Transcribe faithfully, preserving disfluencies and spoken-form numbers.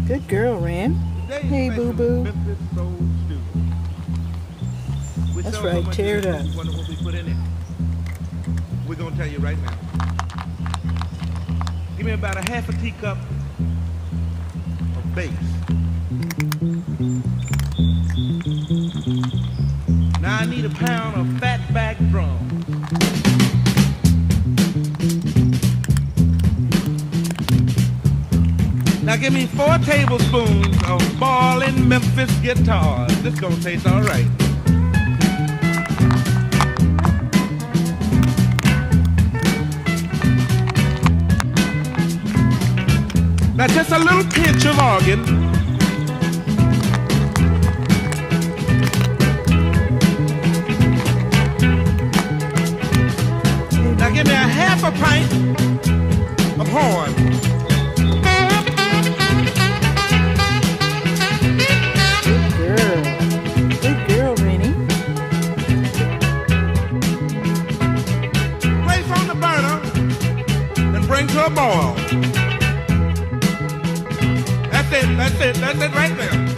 Good girl, Ren. Hey, boo-boo. That's right, tear it up. Wonder what we put in it. We're gonna tell you right now. Give me about a half a teacup of base. Now I need a pound of fatback drums. Now give me four tablespoons of ballin' Memphis guitars. This gonna taste all right. Now just a little pinch of organ. Now give me a half a pint of horn. Good girl. Good girl, Rennie. Place on the burner and bring to a boil. That's it, that's it, that's it right there.